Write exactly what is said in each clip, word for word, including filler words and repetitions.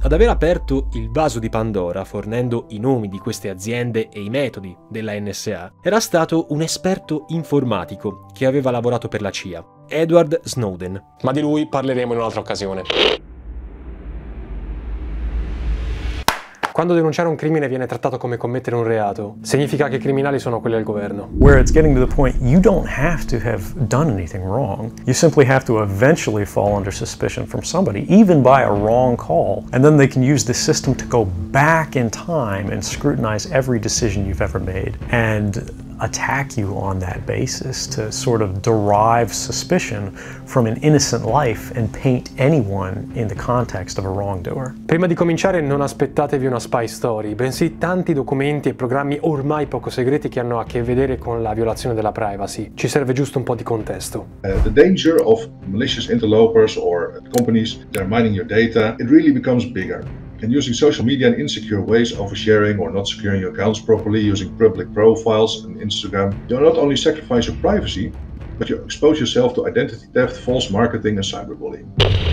Ad aver aperto il vaso di Pandora, fornendo i nomi di queste aziende e i metodi della N S A, era stato un esperto informatico che aveva lavorato per la C I A, Edward Snowden. Ma di lui parleremo in un'altra occasione. Quando denunciare un crimine viene trattato come commettere un reato, significa che i criminali sono quelli al governo. Where it's getting to the point you don't have to have done anything wrong. You simply have to eventually fall under suspicion from somebody, even by a wrong call. And then they can use the system to go back in time and scrutinize every decision you've ever made and attack you on that basis to sort of derive suspicion from an innocent life and paint anyone in the context of a wrongdoer. Prima di cominciare non aspettatevi una spy story, bensì tanti documenti e programmi ormai poco segreti che hanno a che vedere con la violazione della privacy. Ci serve giusto un po' di contesto. Uh, the danger of malicious interlopers or companies that are mining your data, it really becomes bigger. And using social media in insecure ways, oversharing or not securing your accounts properly, using public profiles and Instagram, you not only sacrifice your privacy, but you expose yourself to identity theft, false marketing and cyberbullying.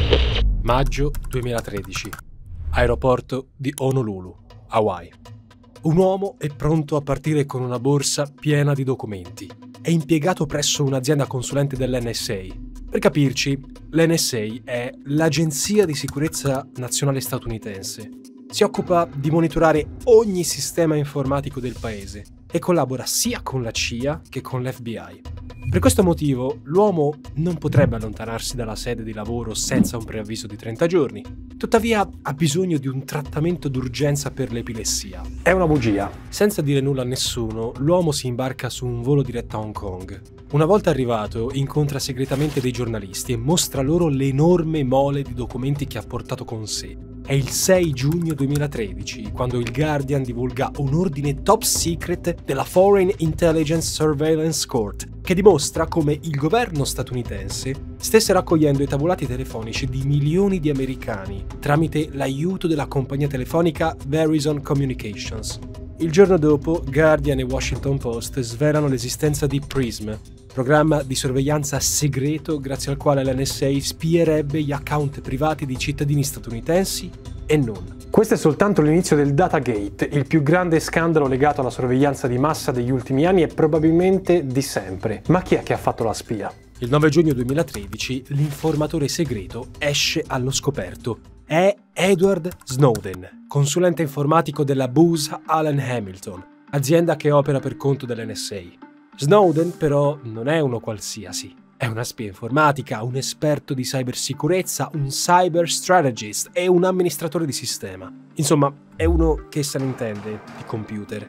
Maggio duemilatredici. Aeroporto di Honolulu, Hawaii. Un uomo è pronto a partire con una borsa piena di documenti. È impiegato presso un'azienda consulente dell'N S A. Per capirci, l'N S A è l'Agenzia di Sicurezza Nazionale statunitense. Si occupa di monitorare ogni sistema informatico del paese e collabora sia con la C I A che con l'F B I. Per questo motivo, l'uomo non potrebbe allontanarsi dalla sede di lavoro senza un preavviso di trenta giorni. Tuttavia, ha bisogno di un trattamento d'urgenza per l'epilessia. È una bugia. Senza dire nulla a nessuno, l'uomo si imbarca su un volo diretto a Hong Kong. Una volta arrivato, incontra segretamente dei giornalisti e mostra loro l'enorme mole di documenti che ha portato con sé. È il sei giugno duemilatredici, quando il Guardian divulga un ordine top secret della Foreign Intelligence Surveillance Court, che dimostra come il governo statunitense stesse raccogliendo i tabulati telefonici di milioni di americani tramite l'aiuto della compagnia telefonica Verizon Communications. Il giorno dopo, Guardian e Washington Post svelano l'esistenza di PRISM, programma di sorveglianza segreto grazie al quale l'N S A spierebbe gli account privati di cittadini statunitensi e non. Questo è soltanto l'inizio del Datagate, il più grande scandalo legato alla sorveglianza di massa degli ultimi anni e probabilmente di sempre. Ma chi è che ha fatto la spia? Il nove giugno duemilatredici l'informatore segreto esce allo scoperto. È Edward Snowden, consulente informatico della Booz Allen Hamilton, azienda che opera per conto dell'N S A. Snowden però non è uno qualsiasi, è una spia informatica, un esperto di cybersicurezza, un cyber strategist e un amministratore di sistema. Insomma, è uno che se ne intende di computer.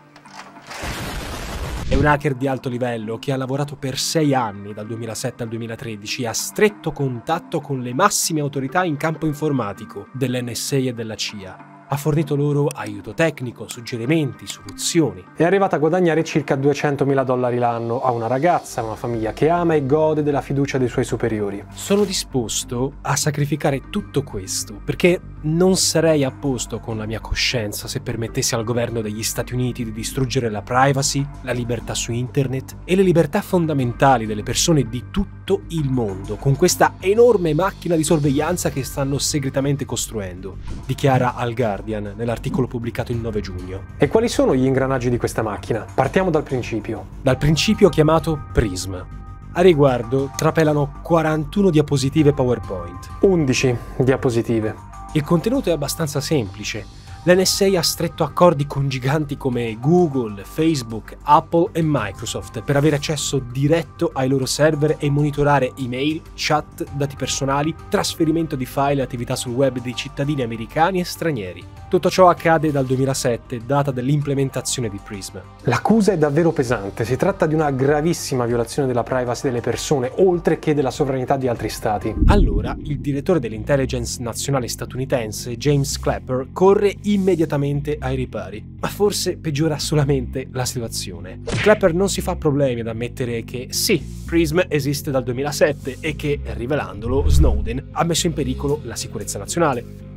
È un hacker di alto livello che ha lavorato per sei anni, dal duemilasette al duemilatredici, a stretto contatto con le massime autorità in campo informatico dell'N S A e della C I A. Ha fornito loro aiuto tecnico, suggerimenti, soluzioni. È arrivata a guadagnare circa duecentomila dollari l'anno, ha una ragazza, una famiglia che ama e gode della fiducia dei suoi superiori. Sono disposto a sacrificare tutto questo, perché non sarei a posto con la mia coscienza se permettessi al governo degli Stati Uniti di distruggere la privacy, la libertà su internet e le libertà fondamentali delle persone di tutto il mondo, con questa enorme macchina di sorveglianza che stanno segretamente costruendo, dichiara Al Guardian nell'articolo pubblicato il nove giugno. E quali sono gli ingranaggi di questa macchina? Partiamo dal principio. Dal principio chiamato PRISM. A riguardo trapelano quarantuno diapositive PowerPoint. undici diapositive. Il contenuto è abbastanza semplice. L'N S A ha stretto accordi con giganti come Google, Facebook, Apple e Microsoft per avere accesso diretto ai loro server e monitorare email, chat, dati personali, trasferimento di file e attività sul web dei cittadini americani e stranieri. Tutto ciò accade dal duemilasette, data dell'implementazione di PRISM. L'accusa è davvero pesante, si tratta di una gravissima violazione della privacy delle persone, oltre che della sovranità di altri stati. Allora, il direttore dell'intelligence nazionale statunitense, James Clapper, corre immediatamente ai ripari, ma forse peggiora solamente la situazione. Clapper non si fa problemi ad ammettere che sì, PRISM esiste dal duemilasette e che, rivelandolo, Snowden ha messo in pericolo la sicurezza nazionale.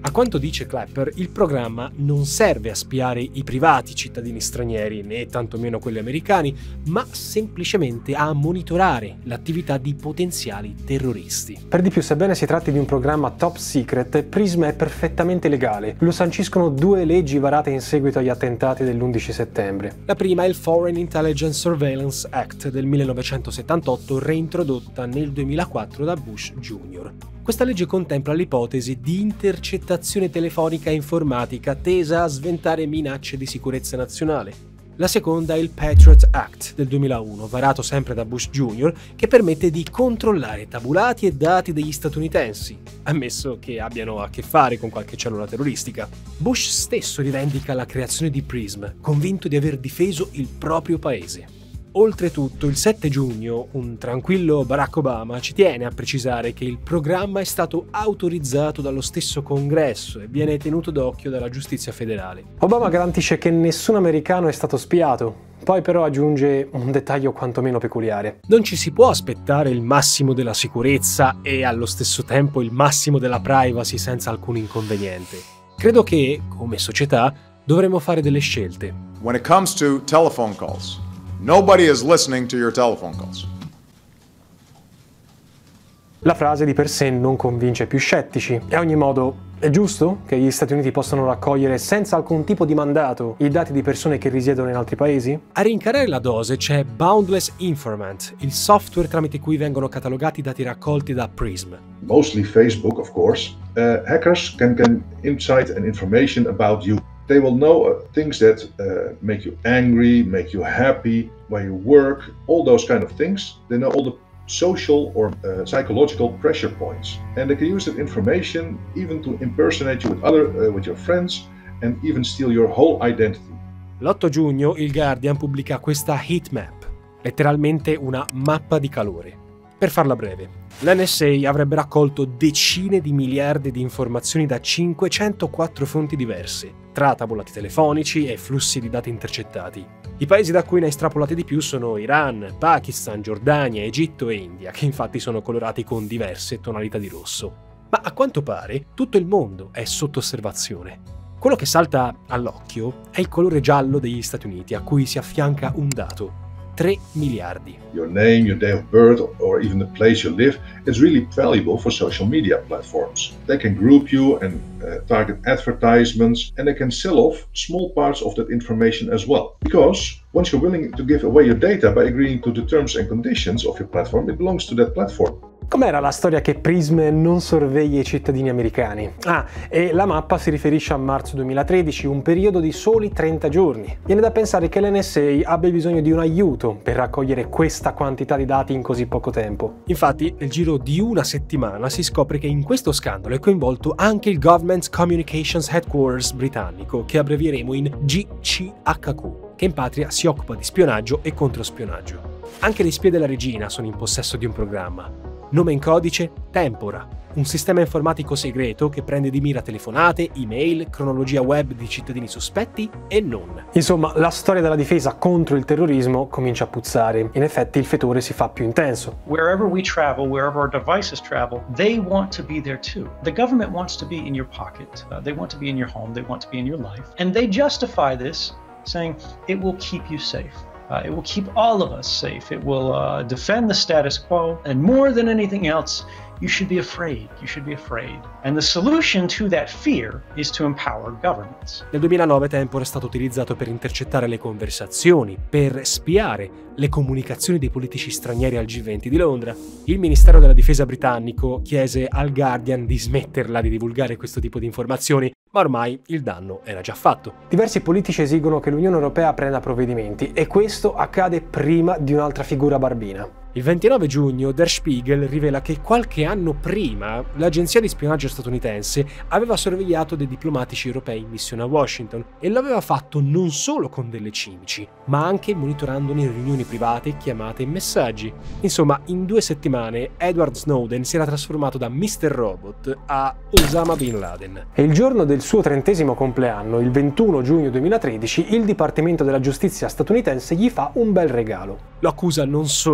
A quanto dice Clapper, il programma non serve a spiare i privati cittadini stranieri, né tantomeno quelli americani, ma semplicemente a monitorare l'attività di potenziali terroristi. Per di più, sebbene si tratti di un programma top secret, PRISM è perfettamente legale. Lo sanciscono due leggi varate in seguito agli attentati dell'undici settembre. La prima è il Foreign Intelligence Surveillance Act del millenovecentosettantotto, reintrodotta nel duemilaquattro da Bush Junior Questa legge contempla l'ipotesi di intercettazione telefonica e informatica tesa a sventare minacce di sicurezza nazionale. La seconda è il Patriot Act del duemilauno, varato sempre da Bush Junior, che permette di controllare tabulati e dati degli statunitensi, ammesso che abbiano a che fare con qualche cellula terroristica. Bush stesso rivendica la creazione di PRISM, convinto di aver difeso il proprio paese. Oltretutto, il sette giugno, un tranquillo Barack Obama ci tiene a precisare che il programma è stato autorizzato dallo stesso Congresso e viene tenuto d'occhio dalla giustizia federale. Obama garantisce che nessun americano è stato spiato, poi però aggiunge un dettaglio quantomeno peculiare. Non ci si può aspettare il massimo della sicurezza e allo stesso tempo il massimo della privacy senza alcun inconveniente. Credo che, come società, dovremmo fare delle scelte. When it comes to telephone calls, nobody is listening to your telephone calls. La frase di per sé non convince più scettici. E a ogni modo, è giusto che gli Stati Uniti possano raccogliere senza alcun tipo di mandato i dati di persone che risiedono in altri paesi? A rincarare la dose c'è Boundless Informant, il software tramite cui vengono catalogati i dati raccolti da PRISM. Mostly Facebook, of course. Uh, hackers can gain insight and information about you. They will know uh, things that uh, make you angry, make you happy, where you work, all those kind of things. They know all the social or uh, psychological pressure points, and they can use that information even to impersonate you with other, uh, with your friends, and even steal your whole identity. L'otto giugno il Guardian pubblica questa heat map, letteralmente una mappa di calore. Per farla breve, l'N S A avrebbe raccolto decine di miliardi di informazioni da cinquecentoquattro fonti diverse, tra tabulati telefonici e flussi di dati intercettati. I paesi da cui ne ha estrapolati di più sono Iran, Pakistan, Giordania, Egitto e India, che infatti sono colorati con diverse tonalità di rosso. Ma a quanto pare tutto il mondo è sotto osservazione. Quello che salta all'occhio è il colore giallo degli Stati Uniti, a cui si affianca un dato. tre miliardi. Your name, your day of birth, or even the place you live is really valuable for social media platforms. They can group you and uh, target advertisements, and they can sell off small parts of that information as well. Because once you're willing to give away your data by agreeing to the terms and conditions of your platform, it belongs to that platform. Com'era la storia che PRISM non sorveglia i cittadini americani? Ah, e la mappa si riferisce a marzo duemilatredici, un periodo di soli trenta giorni. Viene da pensare che l'N S A abbia bisogno di un aiuto per raccogliere questa quantità di dati in così poco tempo. Infatti, nel giro di una settimana si scopre che in questo scandalo è coinvolto anche il Government Communications Headquarters britannico, che abbrevieremo in G C H Q, che in patria si occupa di spionaggio e controspionaggio. Anche le spie della regina sono in possesso di un programma. Nome in codice Tempora, un sistema informatico segreto che prende di mira telefonate, email, cronologia web di cittadini sospetti e non. Insomma, la storia della difesa contro il terrorismo comincia a puzzare. In effetti il fetore si fa più intenso. Wherever we travel, wherever our devices travel, they want to be there too. The government wants to be in your pocket. Uh, they want to be in your home. They want to be in your life. And they justify this saying it will keep you safe. Uh, it will keep all of us safe. It will uh, defend the status quo. And more than anything else, you should be afraid. You should be afraid. And the solution to that fear is to empower governments. Nel duemilanove Tempora è stato utilizzato per intercettare le conversazioni, per spiare le comunicazioni dei politici stranieri al G venti di Londra. Il Ministero della Difesa britannico chiese al Guardian di smetterla di divulgare questo tipo di informazioni, ma ormai il danno era già fatto. Diversi politici esigono che l'Unione Europea prenda provvedimenti, e questo accade prima di un'altra figura barbina. Il ventinove giugno Der Spiegel rivela che qualche anno prima l'agenzia di spionaggio statunitense aveva sorvegliato dei diplomatici europei in missione a Washington, e lo aveva fatto non solo con delle cimici, ma anche monitorandone riunioni private, chiamate e messaggi. Insomma, in due settimane Edward Snowden si era trasformato da mister Robot a Osama Bin Laden. E il giorno del suo trentesimo compleanno, il ventuno giugno duemilatredici, il Dipartimento della Giustizia statunitense gli fa un bel regalo. Lo accusa non solo di furto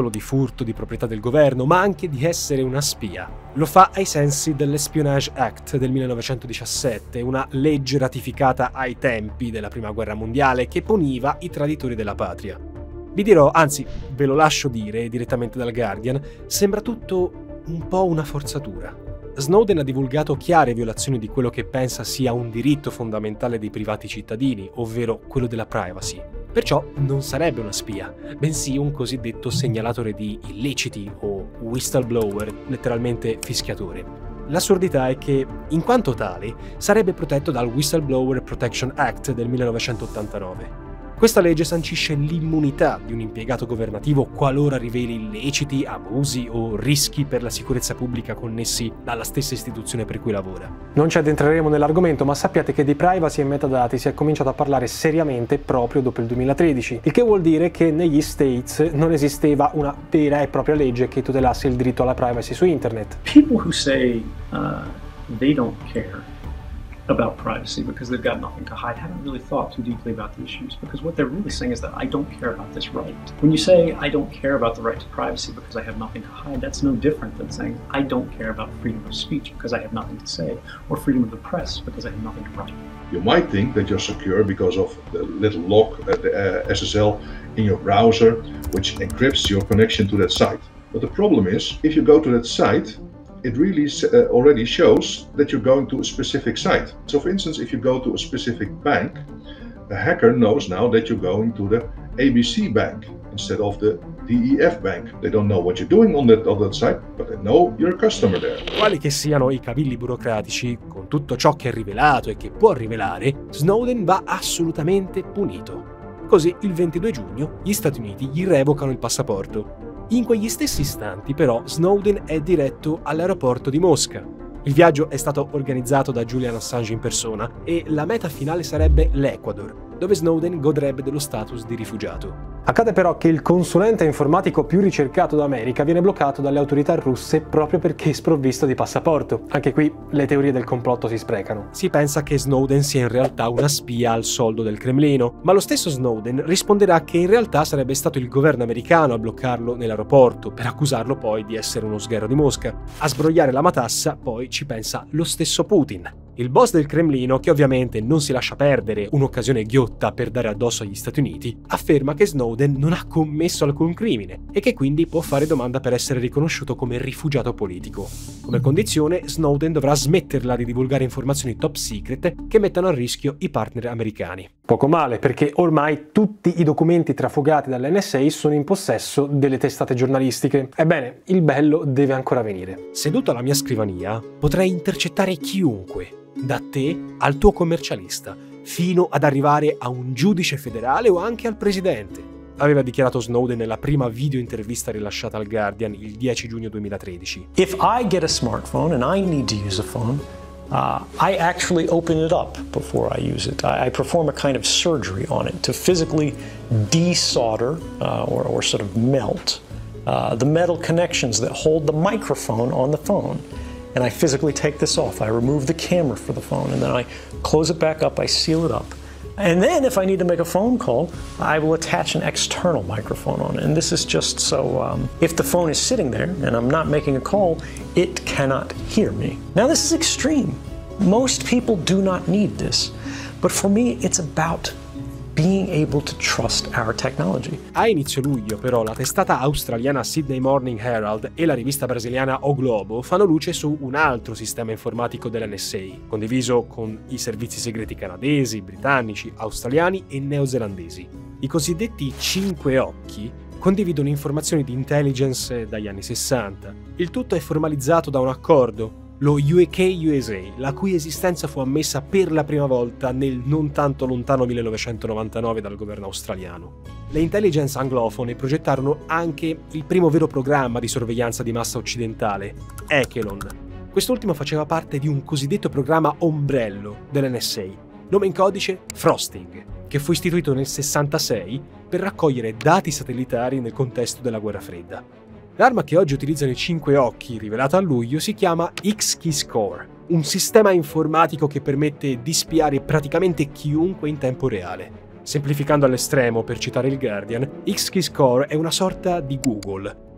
furto di proprietà del governo, ma anche di essere una spia. Lo fa ai sensi dell'Espionage Act del millenovecentodiciassette, una legge ratificata ai tempi della Prima Guerra Mondiale che puniva i traditori della patria. Vi dirò, anzi ve lo lascio dire direttamente dal Guardian, sembra tutto un po' una forzatura. Snowden ha divulgato chiare violazioni di quello che pensa sia un diritto fondamentale dei privati cittadini, ovvero quello della privacy. Perciò non sarebbe una spia, bensì un cosiddetto segnalatore di illeciti o whistleblower, letteralmente fischiatore. L'assurdità è che, in quanto tale, sarebbe protetto dal Whistleblower Protection Act del millenovecentottantanove. Questa legge sancisce l'immunità di un impiegato governativo qualora riveli illeciti, abusi o rischi per la sicurezza pubblica connessi alla stessa istituzione per cui lavora. Non ci addentreremo nell'argomento, ma sappiate che di privacy e metadati si è cominciato a parlare seriamente proprio dopo il duemilatredici, il che vuol dire che negli States non esisteva una vera e propria legge che tutelasse il diritto alla privacy su internet. People who say uh, they don't care about privacy because they've got nothing to hide haven't really thought too deeply about the issues, because what they're really saying is that I don't care about this right. When you say I don't care about the right to privacy because I have nothing to hide, that's no different than saying I don't care about freedom of speech because I have nothing to say, or freedom of the press because I have nothing to write. You might think that you're secure because of the little lock, uh, the uh, S S L in your browser, which encrypts your connection to that site. But the problem is, if you go to that site, it really uh, already shows that you're going to a specific site. So for instance, if you go to a specific bank, a hacker knows now that you're going to the A B C bank instead of the D E F bank. They don't know what you're doing on that, on that site, but they know you're a customer there. Quali che siano i cavilli burocratici, con tutto ciò che è rivelato e che può rivelare, Snowden va assolutamente punito. Così il ventidue giugno gli Stati Uniti gli revocano il passaporto. In quegli stessi istanti, però, Snowden è diretto all'aeroporto di Mosca. Il viaggio è stato organizzato da Julian Assange in persona e la meta finale sarebbe l'Ecuador, dove Snowden godrebbe dello status di rifugiato. Accade però che il consulente informatico più ricercato d'America viene bloccato dalle autorità russe proprio perché è sprovvisto di passaporto. Anche qui le teorie del complotto si sprecano. Si pensa che Snowden sia in realtà una spia al soldo del Cremlino, ma lo stesso Snowden risponderà che in realtà sarebbe stato il governo americano a bloccarlo nell'aeroporto, per accusarlo poi di essere uno sgherro di Mosca. A sbrogliare la matassa poi ci pensa lo stesso Putin. Il boss del Cremlino, che ovviamente non si lascia perdere un'occasione ghiotta per dare addosso agli Stati Uniti, afferma che Snowden non ha commesso alcun crimine e che quindi può fare domanda per essere riconosciuto come rifugiato politico. Come condizione, Snowden dovrà smetterla di divulgare informazioni top secret che mettano a rischio i partner americani. Poco male, perché ormai tutti i documenti trafugati dall'N S A sono in possesso delle testate giornalistiche. Ebbene, il bello deve ancora venire. Seduto alla mia scrivania, potrei intercettare chiunque, da te al tuo commercialista, fino ad arrivare a un giudice federale o anche al presidente, aveva dichiarato Snowden nella prima video intervista rilasciata al Guardian il dieci giugno duemilatredici. If I get a smartphone and I need to use a phone, uh, I actually open it up before I use it. I, I perform a kind of surgery on it to physically desolder uh, or, or sort of melt uh, the metal connections that hold the microphone on the phone. And I physically take this off. I remove the camera for the phone, and then I close it back up, I seal it up. And then if I need to make a phone call, I will attach an external microphone on it. And this is just so um, if the phone is sitting there and I'm not making a call, it cannot hear me. Now this is extreme. Most people do not need this. But for me, it's about being able to trust our technology. A inizio luglio, però, la testata australiana Sydney Morning Herald e la rivista brasiliana O Globo fanno luce su un altro sistema informatico dell'N S A, condiviso con i servizi segreti canadesi, britannici, australiani e neozelandesi. I cosiddetti Cinque Occhi condividono informazioni di intelligence dagli anni sessanta. Il tutto è formalizzato da un accordo, lo U K U S A, la cui esistenza fu ammessa per la prima volta nel non tanto lontano millenovecentonovantanove dal governo australiano. Le intelligence anglofone progettarono anche il primo vero programma di sorveglianza di massa occidentale, Echelon. Quest'ultimo faceva parte di un cosiddetto programma ombrello dell'N S A, nome in codice Frosting, che fu istituito nel sessantasei per raccogliere dati satellitari nel contesto della guerra fredda. L'arma che oggi utilizzano i Cinque Occhi, rivelata a luglio, si chiama X-Keyscore, un sistema informatico che permette di spiare praticamente chiunque in tempo reale. Semplificando all'estremo, per citare il Guardian, X-Keyscore è una sorta di Google.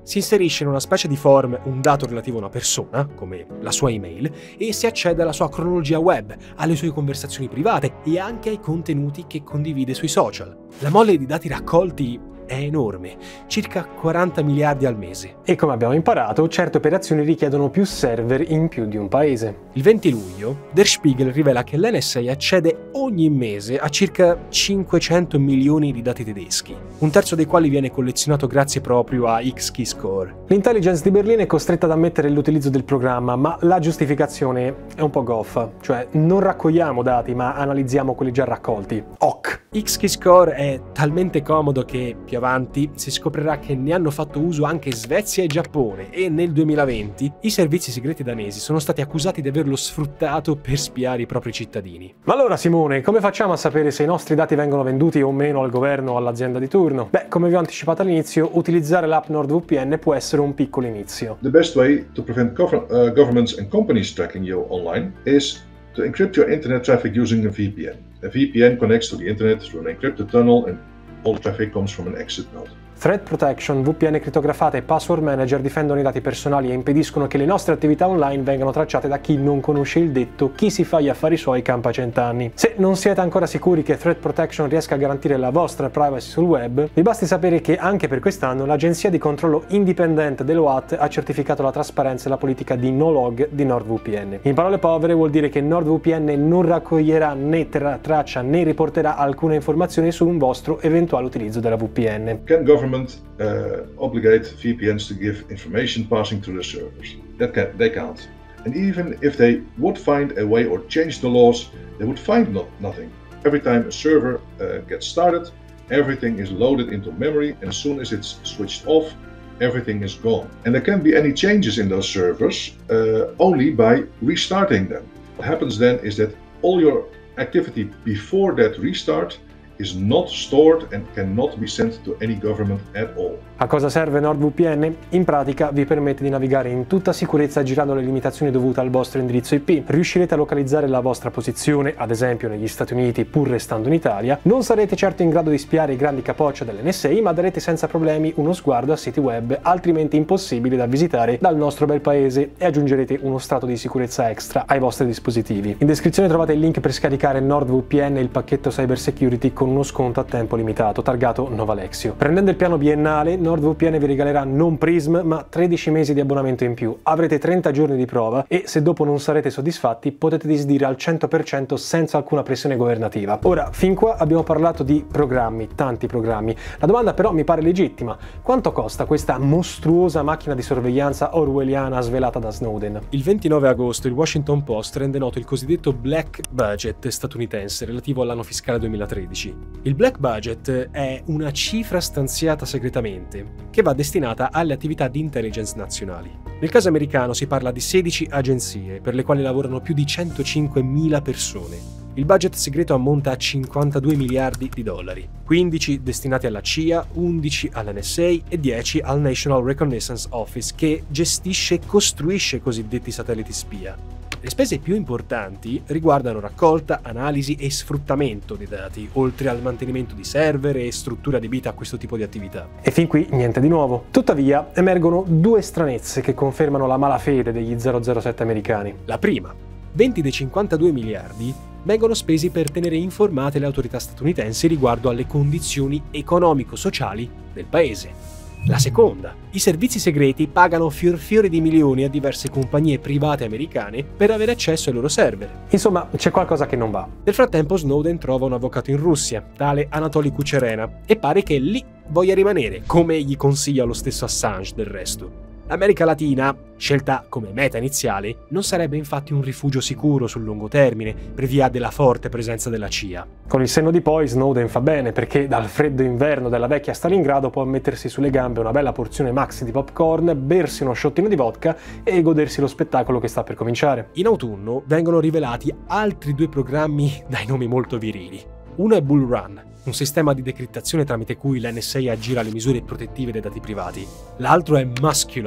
Si inserisce in una specie di form un dato relativo a una persona, come la sua email, e si accede alla sua cronologia web, alle sue conversazioni private e anche ai contenuti che condivide sui social. La mole di dati raccolti è enorme, circa quaranta miliardi al mese. E come abbiamo imparato, certe operazioni richiedono più server in più di un paese. Il venti luglio, Der Spiegel rivela che l'N S A accede ogni mese a circa cinquecento milioni di dati tedeschi, un terzo dei quali viene collezionato grazie proprio a X-Keyscore. L'intelligence di Berlino è costretta ad ammettere l'utilizzo del programma, ma la giustificazione è un po' goffa, cioè non raccogliamo dati ma analizziamo quelli già raccolti. Ok. X-Keyscore è talmente comodo che più avanti si scoprirà che ne hanno fatto uso anche Svezia e Giappone e nel duemilaventi i servizi segreti danesi sono stati accusati di averlo sfruttato per spiare i propri cittadini. Ma allora Simone, come facciamo a sapere se i nostri dati vengono venduti o meno al governo o all'azienda di turno? Beh, come vi ho anticipato all'inizio, utilizzare l'app NordVPN può essere un piccolo inizio. The best way to prevent gov- uh, governments and companies tracking you online is to encrypt your internet traffic using a V P N. A V P N connects to the internet through an encrypted tunnel and all traffic comes from an exit node. Threat Protection, V P N crittografate e Password Manager difendono i dati personali e impediscono che le nostre attività online vengano tracciate da chi non conosce il detto "chi si fa gli affari suoi campa cent'anni". Se non siete ancora sicuri che Threat Protection riesca a garantire la vostra privacy sul web, vi basti sapere che anche per quest'anno l'agenzia di controllo indipendente dell'O A T ha certificato la trasparenza e la politica di no log di NordVPN. In parole povere vuol dire che NordVPN non raccoglierà né tra- traccia né riporterà alcuna informazione su un vostro eventuale utilizzo della V P N. Can government uh, obligate V P Ns to give information passing through their servers? That can, they can't. And even if they would find a way or change the laws, they would find not, nothing. Every time a server uh, gets started, everything is loaded into memory, and as soon as it's switched off, everything is gone. And there can't be any changes in those servers uh, only by restarting them. What happens then is that all your activity before that restart is not stored and cannot be sent to any government at all. A cosa serve NordVPN? In pratica vi permette di navigare in tutta sicurezza girando le limitazioni dovute al vostro indirizzo I P. Riuscirete a localizzare la vostra posizione, ad esempio negli Stati Uniti pur restando in Italia. Non sarete certo in grado di spiare i grandi capoccia dell'N S A, ma darete senza problemi uno sguardo a siti web altrimenti impossibili da visitare dal nostro bel paese e aggiungerete uno strato di sicurezza extra ai vostri dispositivi. In descrizione trovate il link per scaricare NordVPN e il pacchetto Cyber Security con uno sconto a tempo limitato targato Novalexio. Prendendo il piano biennale, NordVPN vi regalerà non Prism ma tredici mesi di abbonamento in più, avrete trenta giorni di prova e se dopo non sarete soddisfatti potete disdire al cento per cento senza alcuna pressione governativa. Ora, fin qua abbiamo parlato di programmi, tanti programmi. La domanda però mi pare legittima: quanto costa questa mostruosa macchina di sorveglianza orwelliana svelata da Snowden? Il ventinove agosto il Washington Post rende noto il cosiddetto Black Budget statunitense relativo all'anno fiscale duemilatredici. Il Black Budget è una cifra stanziata segretamente che va destinata alle attività di intelligence nazionali. Nel caso americano si parla di sedici agenzie per le quali lavorano più di centocinquemila persone. Il budget segreto ammonta a cinquantadue miliardi di dollari, quindici destinati alla C I A, undici all'N S A e dieci al National Reconnaissance Office che gestisce e costruisce i cosiddetti satelliti spia. Le spese più importanti riguardano raccolta, analisi e sfruttamento dei dati, oltre al mantenimento di server e strutture adibite a questo tipo di attività. E fin qui niente di nuovo. Tuttavia emergono due stranezze che confermano la malafede degli zero zero sette americani. La prima: venti dei cinquantadue miliardi vengono spesi per tenere informate le autorità statunitensi riguardo alle condizioni economico-sociali del paese. La seconda: i servizi segreti pagano fior fiori di milioni a diverse compagnie private americane per avere accesso ai loro server. Insomma, c'è qualcosa che non va. Nel frattempo Snowden trova un avvocato in Russia, tale Anatoly Kucherena, e pare che lì voglia rimanere, come gli consiglia lo stesso Assange del resto. L'America Latina, scelta come meta iniziale, non sarebbe infatti un rifugio sicuro sul lungo termine per via della forte presenza della C I A. Con il senno di poi Snowden fa bene perché dal freddo inverno della vecchia Stalingrado può mettersi sulle gambe una bella porzione maxi di popcorn, bersi uno sciottino di vodka e godersi lo spettacolo che sta per cominciare. In autunno vengono rivelati altri due programmi dai nomi molto virili. Uno è Bull Run, un sistema di decriptazione tramite cui l'N S A aggira le misure protettive dei dati privati. L'altro è Muscular,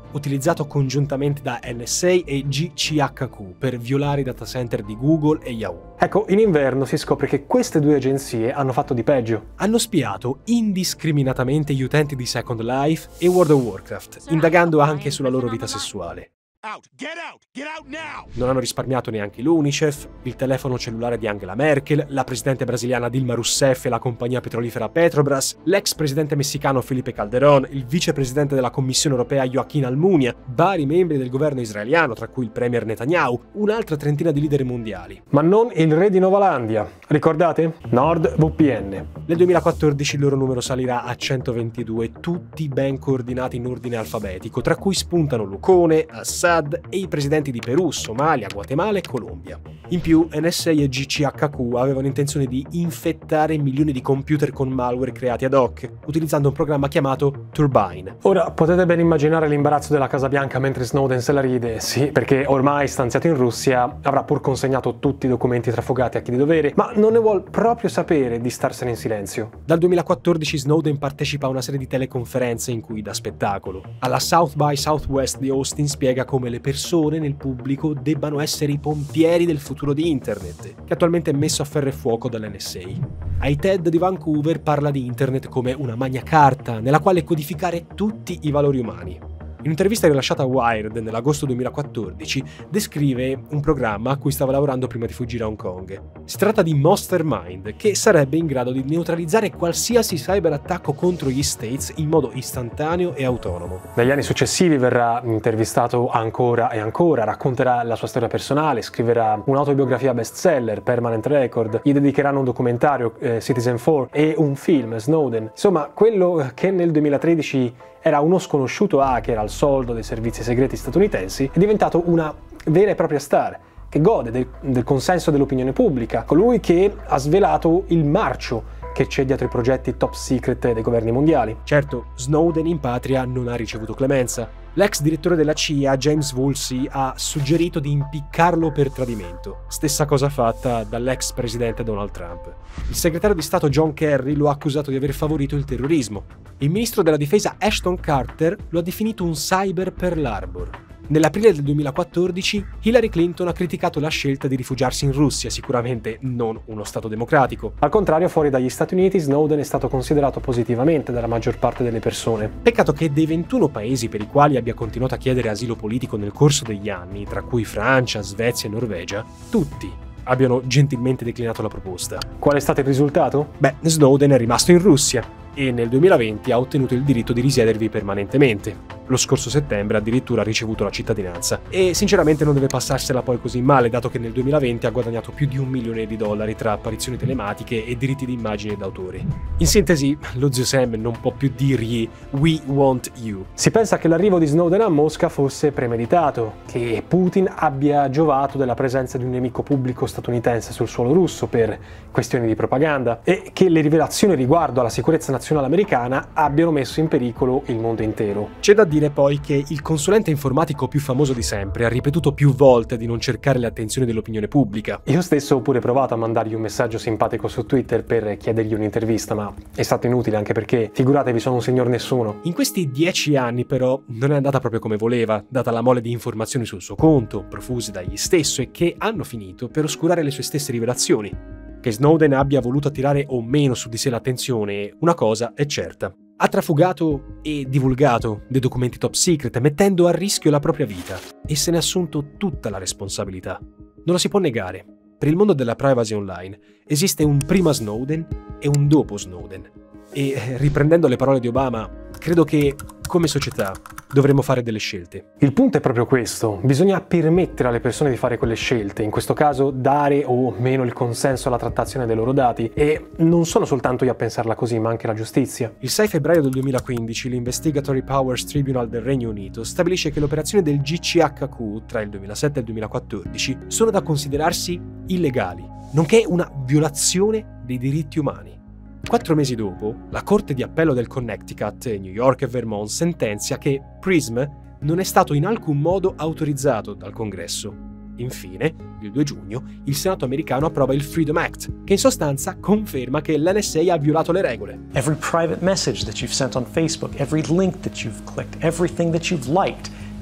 utilizzato congiuntamente da N S A e G C H Q per violare i data center di Google e Yahoo. Ecco, in inverno si scopre che queste due agenzie hanno fatto di peggio. Hanno spiato indiscriminatamente gli utenti di Second Life e World of Warcraft, indagando anche sulla loro vita sessuale. Out. Get out. Get out now. Non hanno risparmiato neanche l'UNICEF, il telefono cellulare di Angela Merkel, la presidente brasiliana Dilma Rousseff e la compagnia petrolifera Petrobras, l'ex presidente messicano Felipe Calderón, il vicepresidente della Commissione europea Joaquín Almunia, vari membri del governo israeliano, tra cui il premier Netanyahu, un'altra trentina di leader mondiali. Ma non il re di Novalandia, ricordate? NordVPN. Nel duemilaquattordici il loro numero salirà a centoventidue, tutti ben coordinati in ordine alfabetico, tra cui spuntano Lucone, Assad e i presidenti di Perù, Somalia, Guatemala e Colombia. In più, N S A e G C H Q avevano intenzione di infettare milioni di computer con malware creati ad hoc, utilizzando un programma chiamato Turbine. Ora, potete ben immaginare l'imbarazzo della Casa Bianca mentre Snowden se la ride, sì, perché ormai stanziato in Russia avrà pur consegnato tutti i documenti trafugati a chi di dovere, ma non ne vuol proprio sapere di starsene in silenzio. Dal duemilaquattordici Snowden partecipa a una serie di teleconferenze in cui dà spettacolo. Alla South by Southwest di Austin spiega come le persone nel pubblico debbano essere i pompieri del futuro di Internet, che attualmente è messo a ferro e fuoco dall'N S A. Ai TED di Vancouver parla di Internet come una magna carta nella quale codificare tutti i valori umani. In un'intervista rilasciata a Wired nell'agosto duemilaquattordici descrive un programma a cui stava lavorando prima di fuggire a Hong Kong. Si tratta di Mastermind, che sarebbe in grado di neutralizzare qualsiasi cyberattacco contro gli States in modo istantaneo e autonomo. Negli anni successivi verrà intervistato ancora e ancora, racconterà la sua storia personale, scriverà un'autobiografia bestseller, Permanent Record, gli dedicheranno un documentario, eh, Citizen four, e un film, Snowden. Insomma, quello che nel duemilatredici era uno sconosciuto hacker al soldo dei servizi segreti statunitensi, è diventato una vera e propria star, che gode del, del consenso dell'opinione pubblica, colui che ha svelato il marcio che c'è dietro i progetti top secret dei governi mondiali. Certo, Snowden in patria non ha ricevuto clemenza. L'ex direttore della C I A, James Woolsey, ha suggerito di impiccarlo per tradimento. Stessa cosa fatta dall'ex presidente Donald Trump. Il segretario di Stato John Kerry lo ha accusato di aver favorito il terrorismo. Il ministro della difesa Ashton Carter lo ha definito un cyber Pearl Harbor. Nell'aprile del duemilaquattordici Hillary Clinton ha criticato la scelta di rifugiarsi in Russia, sicuramente non uno stato democratico. Al contrario, fuori dagli Stati Uniti Snowden è stato considerato positivamente dalla maggior parte delle persone. Peccato che dei ventuno paesi per i quali abbia continuato a chiedere asilo politico nel corso degli anni, tra cui Francia, Svezia e Norvegia, tutti abbiano gentilmente declinato la proposta. Qual è stato il risultato? Beh, Snowden è rimasto in Russia e nel duemilaventi ha ottenuto il diritto di risiedervi permanentemente. Lo scorso settembre addirittura ha ricevuto la cittadinanza e sinceramente non deve passarsela poi così male, dato che nel duemilaventi ha guadagnato più di un milione di dollari tra apparizioni telematiche e diritti di immagine d'autore. In sintesi, lo zio Sam non può più dirgli "We want you". Si pensa che l'arrivo di Snowden a Mosca fosse premeditato, che Putin abbia giovato della presenza di un nemico pubblico statunitense sul suolo russo per questioni di propaganda e che le rivelazioni riguardo alla sicurezza nazionale americana abbiano messo in pericolo il mondo intero. C'è da dire poi che il consulente informatico più famoso di sempre ha ripetuto più volte di non cercare le attenzioni dell'opinione pubblica. Io stesso ho pure provato a mandargli un messaggio simpatico su Twitter per chiedergli un'intervista, ma è stato inutile, anche perché, figuratevi, sono un signor nessuno. In questi dieci anni però non è andata proprio come voleva, data la mole di informazioni sul suo conto, profuse dagli stesso e che hanno finito per oscurare le sue stesse rivelazioni. Che Snowden abbia voluto attirare o meno su di sé l'attenzione, una cosa è certa. Ha trafugato e divulgato dei documenti top secret, mettendo a rischio la propria vita, e se ne ha assunto tutta la responsabilità. Non lo si può negare. Per il mondo della privacy online esiste un prima Snowden e un dopo Snowden. E, riprendendo le parole di Obama, credo che, come società, dovremmo fare delle scelte. Il punto è proprio questo: bisogna permettere alle persone di fare quelle scelte, in questo caso dare o meno il consenso alla trattazione dei loro dati, e non sono soltanto io a pensarla così, ma anche la giustizia. Il sei febbraio del duemilaquindici l'Investigatory Powers Tribunal del Regno Unito stabilisce che le operazioni del G C H Q tra il duemilasette e il duemilaquattordici sono da considerarsi illegali, nonché una violazione dei diritti umani. Quattro mesi dopo, la Corte di Appello del Connecticut, New York e Vermont sentenzia che Prism non è stato in alcun modo autorizzato dal Congresso. Infine, il due giugno, il Senato americano approva il Freedom Act, che in sostanza conferma che l'N S A ha violato le regole. Every private message that you've sent on Facebook, every link that you've clicked, everything that you've liked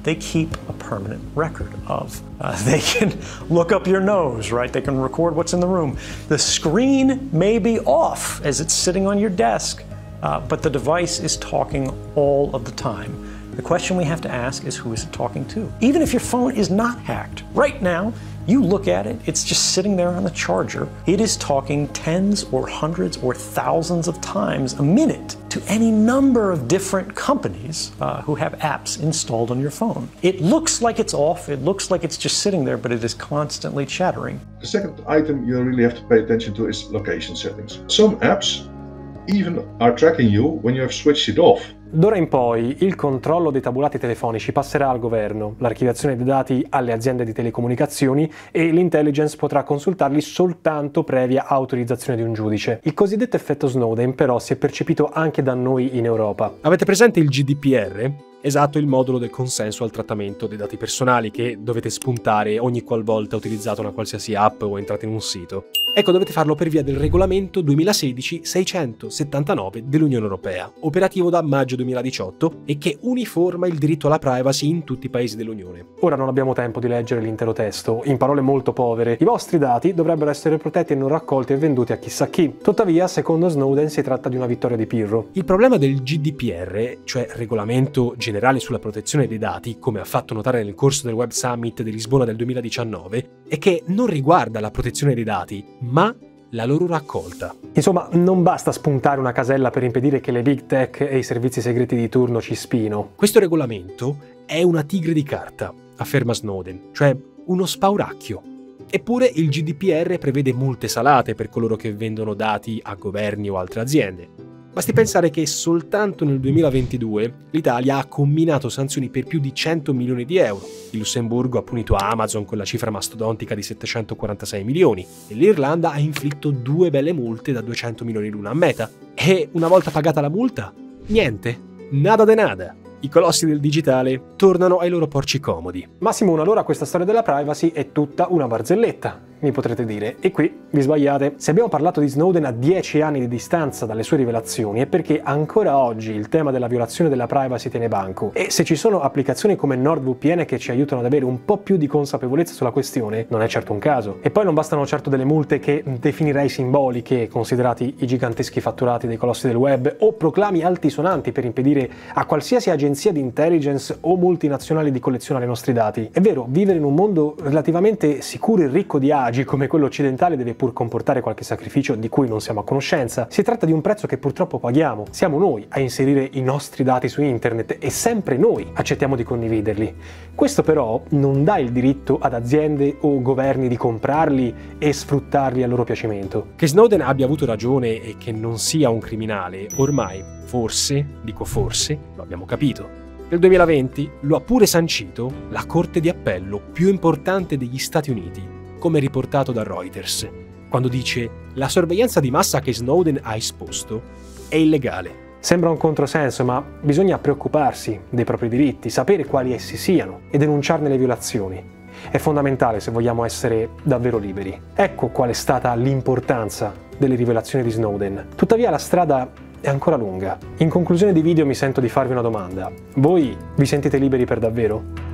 they keep a permanent record of. Uh, they can look up your nose, right? They can record what's in the room. The screen may be off as it's sitting on your desk, uh, but the device is talking all of the time. The question we have to ask is, who is it talking to? Even if your phone is not hacked, right now, you look at it, it's just sitting there on the charger. It is talking tens or hundreds or thousands of times a minute to any number of different companies uh, who have apps installed on your phone. It looks like it's off, it looks like it's just sitting there, but it is constantly chattering. The second item you really have to pay attention to is location settings. Some apps even are tracking you when you have switched it off. D'ora in poi il controllo dei tabulati telefonici passerà al governo, l'archiviazione dei dati alle aziende di telecomunicazioni e l'intelligence potrà consultarli soltanto previa autorizzazione di un giudice. Il cosiddetto effetto Snowden però si è percepito anche da noi in Europa. Avete presente il G D P R? Esatto, il modulo del consenso al trattamento dei dati personali che dovete spuntare ogni qualvolta utilizzate una qualsiasi app o entrate in un sito. Ecco, dovete farlo per via del regolamento duemilasedici seicentosettantanove dell'Unione Europea, operativo da maggio duemiladiciotto e che uniforma il diritto alla privacy in tutti i paesi dell'Unione. Ora non abbiamo tempo di leggere l'intero testo, in parole molto povere, i vostri dati dovrebbero essere protetti e non raccolti e venduti a chissà chi. Tuttavia, secondo Snowden si tratta di una vittoria di Pirro. Il problema del G D P R, cioè regolamento generale sulla protezione dei dati, come ha fatto notare nel corso del Web Summit di Lisbona del duemiladiciannove, è che non riguarda la protezione dei dati, ma la loro raccolta. Insomma, non basta spuntare una casella per impedire che le big tech e i servizi segreti di turno ci spino. Questo regolamento è una tigre di carta, afferma Snowden, cioè uno spauracchio. Eppure il G D P R prevede multe salate per coloro che vendono dati a governi o altre aziende. Basti pensare che soltanto nel duemilaventidue l'Italia ha comminato sanzioni per più di cento milioni di euro, il Lussemburgo ha punito Amazon con la cifra mastodontica di settecentoquarantasei milioni e l'Irlanda ha inflitto due belle multe da duecento milioni l'una a Meta. E una volta pagata la multa, niente, nada de nada. I colossi del digitale tornano ai loro porci comodi. Massimo, allora questa storia della privacy è tutta una barzelletta, mi potrete dire, e qui vi sbagliate. Se abbiamo parlato di Snowden a dieci anni di distanza dalle sue rivelazioni è perché ancora oggi il tema della violazione della privacy tiene banco, e se ci sono applicazioni come NordVPN che ci aiutano ad avere un po' più di consapevolezza sulla questione, non è certo un caso. E poi non bastano certo delle multe che definirei simboliche, considerati i giganteschi fatturati dei colossi del web, o proclami altisonanti per impedire a qualsiasi agenzia di intelligence o multinazionali di collezionare i nostri dati. È vero, vivere in un mondo relativamente sicuro e ricco di agi come quello occidentale deve pur comportare qualche sacrificio di cui non siamo a conoscenza. Si tratta di un prezzo che purtroppo paghiamo. Siamo noi a inserire i nostri dati su internet e sempre noi accettiamo di condividerli. Questo però non dà il diritto ad aziende o governi di comprarli e sfruttarli a loro piacimento. Che Snowden abbia avuto ragione e che non sia un criminale, ormai, forse, dico forse, lo abbiamo capito. Nel duemilaventi lo ha pure sancito la Corte di Appello più importante degli Stati Uniti, come riportato da Reuters, quando dice: la sorveglianza di massa che Snowden ha esposto è illegale. Sembra un controsenso, ma bisogna preoccuparsi dei propri diritti, sapere quali essi siano e denunciarne le violazioni. È fondamentale se vogliamo essere davvero liberi. Ecco qual è stata l'importanza delle rivelazioni di Snowden. Tuttavia la strada è ancora lunga. In conclusione di video mi sento di farvi una domanda. Voi vi sentite liberi per davvero?